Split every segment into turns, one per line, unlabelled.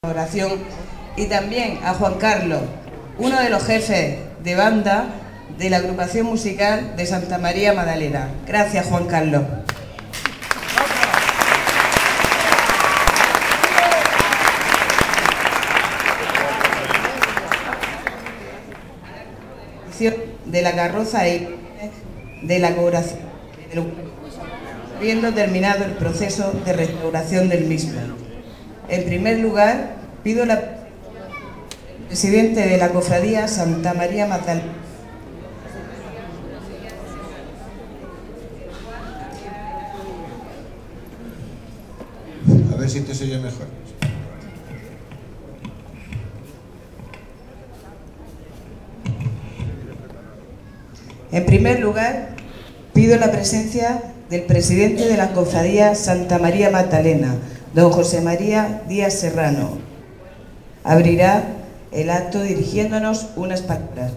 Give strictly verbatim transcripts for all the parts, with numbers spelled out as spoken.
Oración, y también a Juan Carlos, uno de los jefes de banda de la agrupación musical de Santa María Magdalena. Gracias, Juan Carlos. De la carroza y de la colaboración, habiendo terminado el proceso de restauración del mismo. En primer lugar, pido la presidente de la Cofradía Santa María Magdalena.
A ver si te se oye mejor.
En primer lugar, pido la presencia del presidente de la Cofradía Santa María Magdalena, don José María Díaz Serrano. Abrirá el acto dirigiéndonos unas palabras.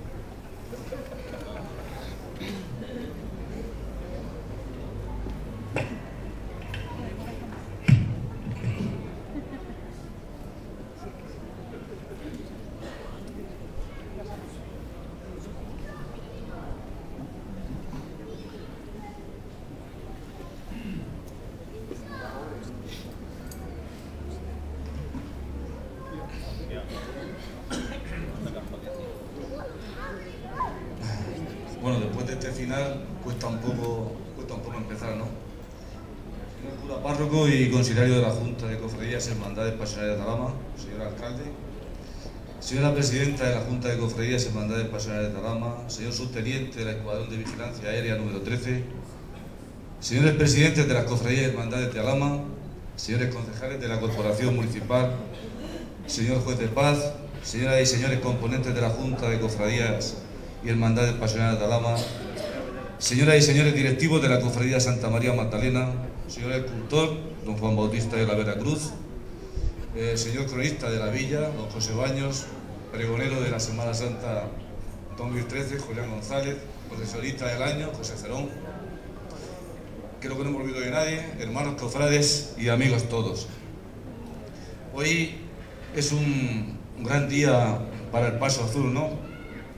Bueno, después de este final cuesta un poco, cuesta un poco empezar, ¿no? Señor cura párroco y consiliario de la Junta de Cofradías y Hermandades Pasionales de Alhama, señor alcalde, señora presidenta de la Junta de Cofradías y Hermandades Pasionales de Alhama, señor subteniente de la Escuadrón de Vigilancia Aérea número trece, señores presidentes de las Cofradías y Hermandades de Alhama, señores concejales de la Corporación Municipal, señor juez de paz, señoras y señores componentes de la Junta de Cofradías y Hermandades Pasionales de Alhama, señoras y señores directivos de la Cofradía Santa María Magdalena, señor escultor, don Juan Bautista de la Veracruz, eh, señor cronista de la Villa, don José Baños, pregonero de la Semana Santa dos mil trece, Julián González, procesionista del año, José Cerón, creo que no me olvido de nadie, hermanos cofrades y amigos todos. Hoy es un, un gran día para el Paso Azul, ¿no?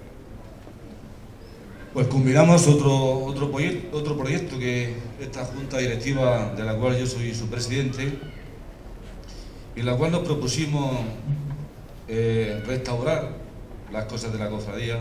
Pues culminamos otro, otro, proyecto, otro proyecto que esta Junta Directiva, de la cual yo soy su presidente, en la cual nos propusimos eh, restaurar las cosas de la cofradía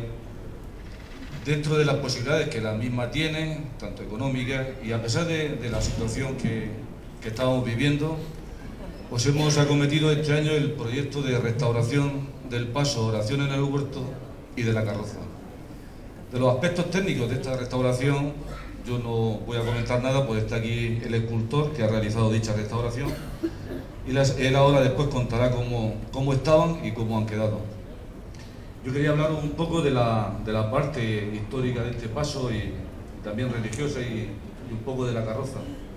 dentro de las posibilidades que la misma tiene, tanto económicas, y a pesar de, de la situación que, que estamos viviendo, pues hemos acometido este año el proyecto de restauración del paso Oración en el Huerto y de la carroza. De los aspectos técnicos de esta restauración yo no voy a comentar nada, pues está aquí el escultor que ha realizado dicha restauración y las, él ahora después contará cómo, cómo estaban y cómo han quedado. Yo quería hablar un poco de la, de la parte histórica de este paso y también religiosa y, y un poco de la carroza.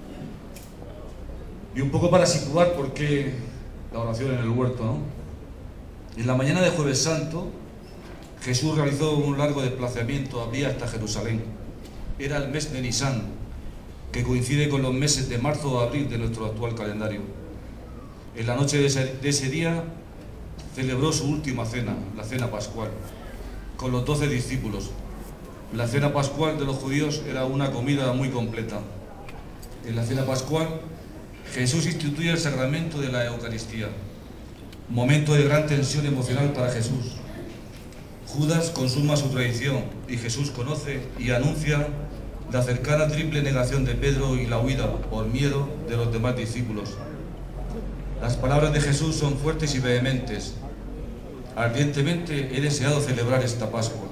Y un poco para situar por qué la oración en el huerto, ¿no? En la mañana de Jueves Santo, Jesús realizó un largo desplazamiento a pie hasta Jerusalén. Era el mes de Nisán, que coincide con los meses de marzo o abril de nuestro actual calendario. En la noche de ese, de ese día celebró su última cena, la cena pascual, con los doce discípulos. La cena pascual de los judíos era una comida muy completa. En la cena pascual, Jesús instituye el sacramento de la Eucaristía, momento de gran tensión emocional para Jesús. Judas consuma su traición y Jesús conoce y anuncia la cercana triple negación de Pedro y la huida por miedo de los demás discípulos. Las palabras de Jesús son fuertes y vehementes. Ardientemente he deseado celebrar esta Pascua.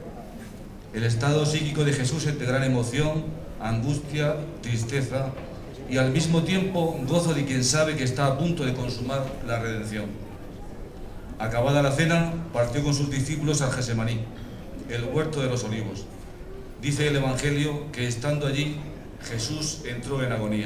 El estado psíquico de Jesús es de gran emoción, angustia, tristeza y al mismo tiempo gozo de quien sabe que está a punto de consumar la redención. Acabada la cena, partió con sus discípulos al Gesemaní, el huerto de los olivos. Dice el Evangelio que estando allí, Jesús entró en agonía.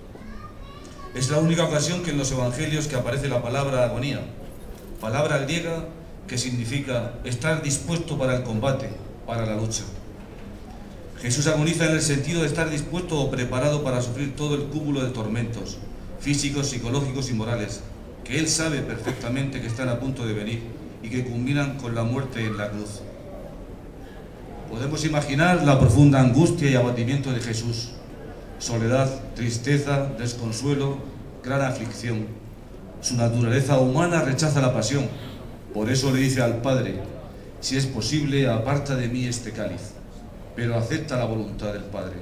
Es la única ocasión que en los Evangelios que aparece la palabra agonía, palabra griega que significa estar dispuesto para el combate, para la lucha. Jesús agoniza en el sentido de estar dispuesto o preparado para sufrir todo el cúmulo de tormentos físicos, psicológicos y morales que Él sabe perfectamente que están a punto de venir y que culminan con la muerte en la cruz. Podemos imaginar la profunda angustia y abatimiento de Jesús, soledad, tristeza, desconsuelo, gran aflicción. Su naturaleza humana rechaza la pasión, por eso le dice al Padre: si es posible, aparta de mí este cáliz, pero acepta la voluntad del Padre.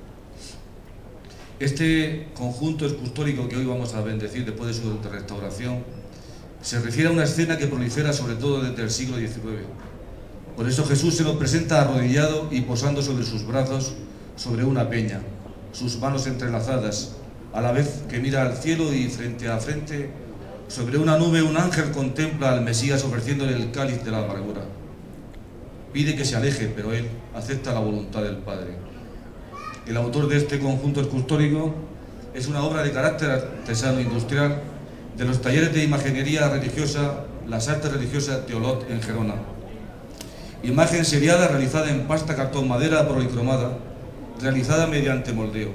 Este conjunto escultórico que hoy vamos a bendecir después de su restauración se refiere a una escena que prolifera sobre todo desde el siglo diecinueve. Por eso Jesús se nos presenta arrodillado y posando sobre sus brazos sobre una peña, sus manos entrelazadas, a la vez que mira al cielo, y frente a frente, sobre una nube, un ángel contempla al Mesías ofreciéndole el cáliz de la amargura. Pide que se aleje, pero él acepta la voluntad del Padre. El autor de este conjunto escultórico es una obra de carácter artesano industrial de los talleres de imaginería religiosa Las Artes Religiosas de Olot, en Gerona. Imagen seriada realizada en pasta, cartón, madera policromada, realizada mediante moldeo.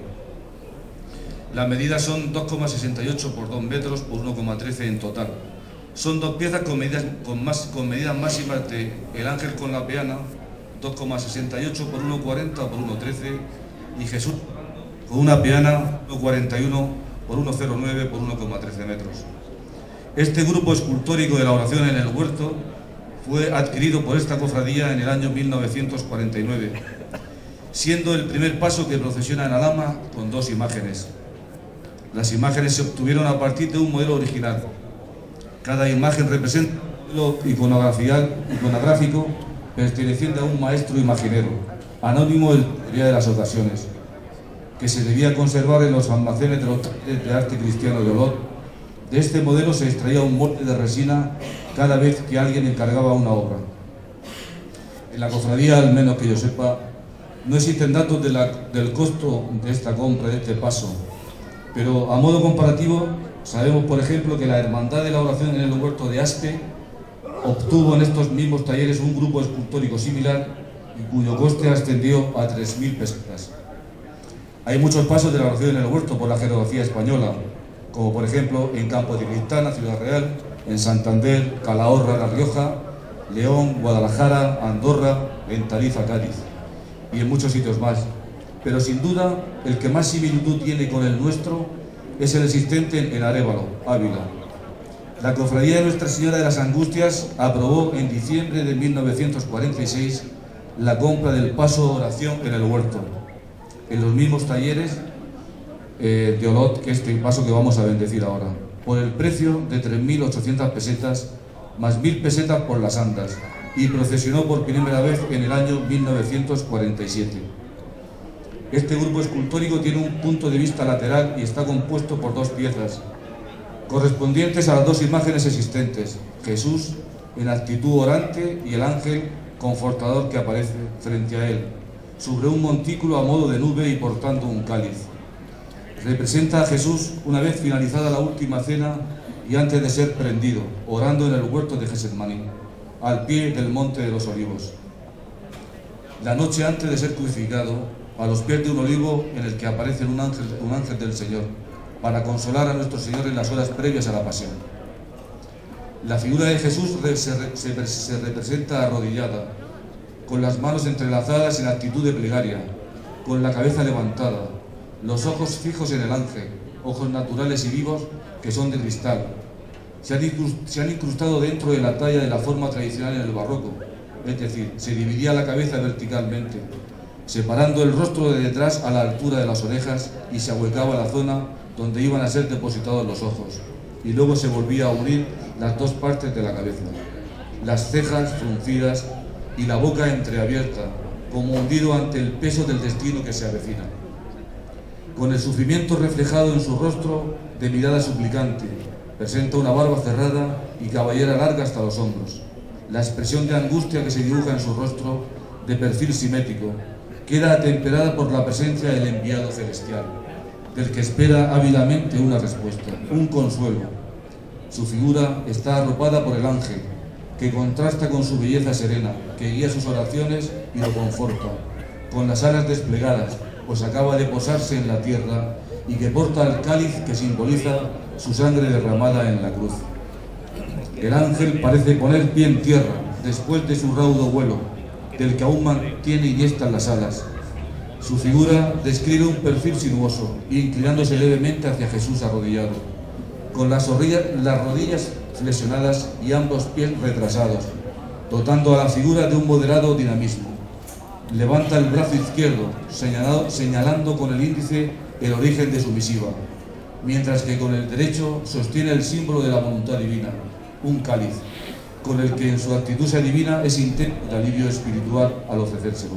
Las medidas son dos coma sesenta y ocho por dos metros por uno coma trece en total. Son dos piezas con medidas, con más, con medidas máximas de El Ángel con la Peana, dos coma sesenta y ocho por uno coma cuarenta por uno coma trece, y Jesús con una peana uno coma cuarenta y uno por uno coma cero nueve por uno coma trece metros. Este grupo escultórico de la oración en el huerto fue adquirido por esta cofradía en el año mil novecientos cuarenta y nueve, siendo el primer paso que procesiona en Alhama con dos imágenes. Las imágenes se obtuvieron a partir de un modelo original. Cada imagen representa un modelo iconográfico perteneciente a un maestro imaginero, anónimo en la mayoría de las ocasiones, que se debía conservar en los almacenes de los talleres de arte cristiano de Olot. De este modelo se extraía un molde de resina cada vez que alguien encargaba una obra. En la cofradía, al menos que yo sepa, no existen datos de la, del costo de esta compra, de este paso, pero a modo comparativo sabemos, por ejemplo, que la Hermandad de la Oración en el Huerto de Aspe obtuvo en estos mismos talleres un grupo escultórico similar y cuyo coste ascendió a tres mil pesetas. Hay muchos pasos de la oración en el huerto por la geografía española, como por ejemplo en Campo de Cristana, Ciudad Real, en Santander, Calahorra, La Rioja, León, Guadalajara, Andorra, en Tarifa, Cádiz, y en muchos sitios más. Pero sin duda, el que más similitud tiene con el nuestro es el existente en Arévalo, Ávila. La Cofradía de Nuestra Señora de las Angustias aprobó en diciembre de mil novecientos cuarenta y seis la compra del paso oración en el huerto, en los mismos talleres eh, de Olot que este paso que vamos a bendecir ahora, por el precio de tres mil ochocientas pesetas, más mil pesetas por las andas, y procesionó por primera vez en el año mil novecientos cuarenta y siete. Este grupo escultórico tiene un punto de vista lateral y está compuesto por dos piezas, correspondientes a las dos imágenes existentes, Jesús en actitud orante y el ángel confortador que aparece frente a él, sobre un montículo a modo de nube y portando un cáliz. Representa a Jesús una vez finalizada la última cena y antes de ser prendido, orando en el huerto de Getsemaní, al pie del Monte de los Olivos. La noche antes de ser crucificado, a los pies de un olivo en el que aparece un ángel, un ángel del Señor, para consolar a nuestro Señor en las horas previas a la pasión. La figura de Jesús se, se, se representa arrodillada, con las manos entrelazadas en actitud de plegaria, con la cabeza levantada, los ojos fijos en el ángel, ojos naturales y vivos que son de cristal. Se han, se han incrustado dentro de la talla de la forma tradicional en el barroco, es decir, se dividía la cabeza verticalmente, separando el rostro de detrás a la altura de las orejas, y se ahuecaba la zona donde iban a ser depositados los ojos, y luego se volvía a unir las dos partes de la cabeza, las cejas fruncidas y la boca entreabierta, como hundido ante el peso del destino que se avecina. Con el sufrimiento reflejado en su rostro de mirada suplicante, presenta una barba cerrada y cabellera larga hasta los hombros. La expresión de angustia que se dibuja en su rostro, de perfil simétrico, queda atemperada por la presencia del enviado celestial, del que espera ávidamente una respuesta, un consuelo. Su figura está arropada por el ángel, que contrasta con su belleza serena, que guía sus oraciones y lo conforta, con las alas desplegadas, pues acaba de posarse en la tierra, y que porta el cáliz que simboliza su sangre derramada en la cruz. El ángel parece poner pie en tierra después de su raudo vuelo, del que aún mantiene iniestas las alas. Su figura describe un perfil sinuoso, inclinándose levemente hacia Jesús arrodillado, con las rodillas, las rodillas flexionadas y ambos pies retrasados, dotando a la figura de un moderado dinamismo. Levanta el brazo izquierdo, señalado, señalando con el índice el origen de su misiva, mientras que con el derecho sostiene el símbolo de la voluntad divina, un cáliz, con el que en su actitud se adivina ese intento de alivio espiritual al ofrecérselo.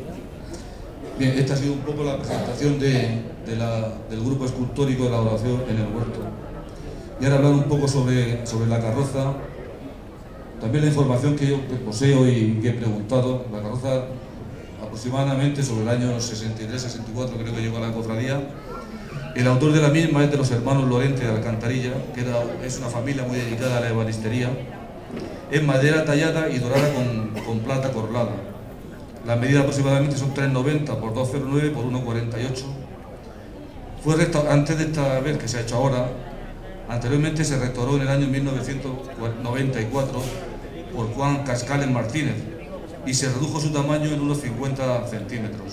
Bien, esta ha sido un poco la presentación de, de la, del grupo escultórico de la oración en el huerto. Y ahora hablar un poco sobre, sobre la carroza, también la información que yo que poseo y que he preguntado. La carroza aproximadamente sobre el año sesenta y tres sesenta y cuatro creo que llegó a la cofradía. El autor de la misma es de los hermanos Lorente de Alcantarilla, que era, es una familia muy dedicada a la ebanistería. Es madera tallada y dorada con, con plata corlada. La medida aproximadamente son tres noventa por dos cero nueve por uno cuarenta y ocho. Fue antes de esta vez que se ha hecho ahora, anteriormente se restauró en el año mil novecientos noventa y cuatro por Juan Cascales Martínez y se redujo su tamaño en unos cincuenta centímetros.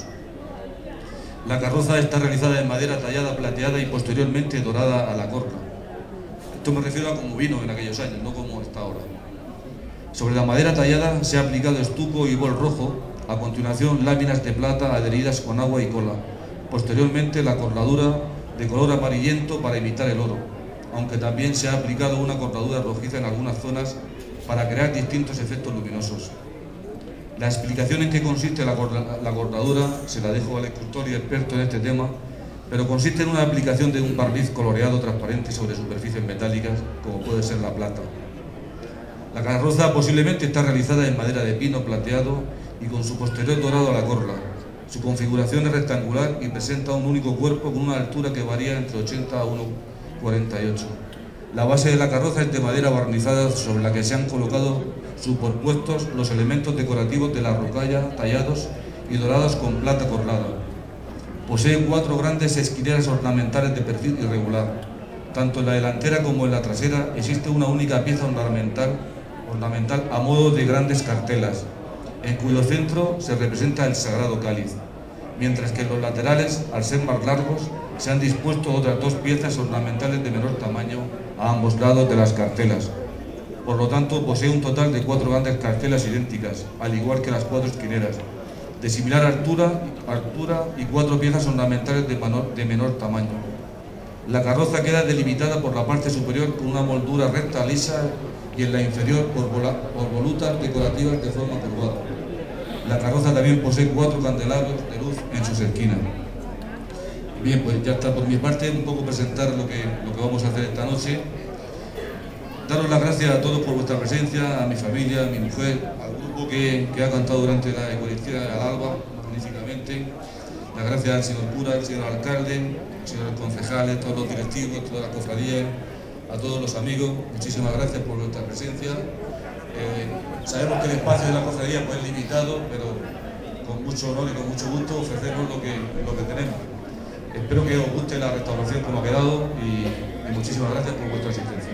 La carroza está realizada en madera tallada, plateada y posteriormente dorada a la corla. Esto me refiero a como vino en aquellos años, no como está ahora. Sobre la madera tallada se ha aplicado estuco y bol rojo, a continuación láminas de plata adheridas con agua y cola. Posteriormente la corladura de color amarillento para imitar el oro, aunque también se ha aplicado una cortadura rojiza en algunas zonas para crear distintos efectos luminosos. La explicación en qué consiste la, la cortadura se la dejo al escultor y experto en este tema, pero consiste en una aplicación de un barniz coloreado transparente sobre superficies metálicas, como puede ser la plata. La carroza posiblemente está realizada en madera de pino plateado y con su posterior dorado a la corla. Su configuración es rectangular y presenta un único cuerpo con una altura que varía entre ochenta a uno cuarenta y ocho. La base de la carroza es de madera barnizada sobre la que se han colocado superpuestos los elementos decorativos de la rocalla tallados y dorados con plata corlada. Posee cuatro grandes esquineras ornamentales de perfil irregular. Tanto en la delantera como en la trasera existe una única pieza ornamental, ornamental a modo de grandes cartelas, en cuyo centro se representa el Sagrado Cáliz, mientras que en los laterales, al ser más largos, se han dispuesto otras dos piezas ornamentales de menor tamaño a ambos lados de las cartelas. Por lo tanto, posee un total de cuatro grandes cartelas idénticas, al igual que las cuatro esquineras, de similar altura, altura y cuatro piezas ornamentales de menor, de menor tamaño. La carroza queda delimitada por la parte superior con una moldura recta, lisa, y en la inferior por, vola, por volutas decorativas de forma curvada. La carroza también posee cuatro candelabros de luz en sus esquinas. Bien, pues ya está por mi parte, un poco presentar lo que, lo que vamos a hacer esta noche. Daros las gracias a todos por vuestra presencia, a mi familia, a mi mujer, al grupo que, que ha cantado durante la Eucaristía, al alba, magníficamente. Las gracias al señor cura, al señor alcalde, señores concejales, todos los directivos, todas las cofradías, a todos los amigos. Muchísimas gracias por vuestra presencia. Eh, sabemos que el espacio de la cofradía pues, es limitado, pero con mucho honor y con mucho gusto ofrecemos lo que, lo que tenemos. Espero que os guste la restauración como ha quedado y, y muchísimas gracias por vuestra asistencia.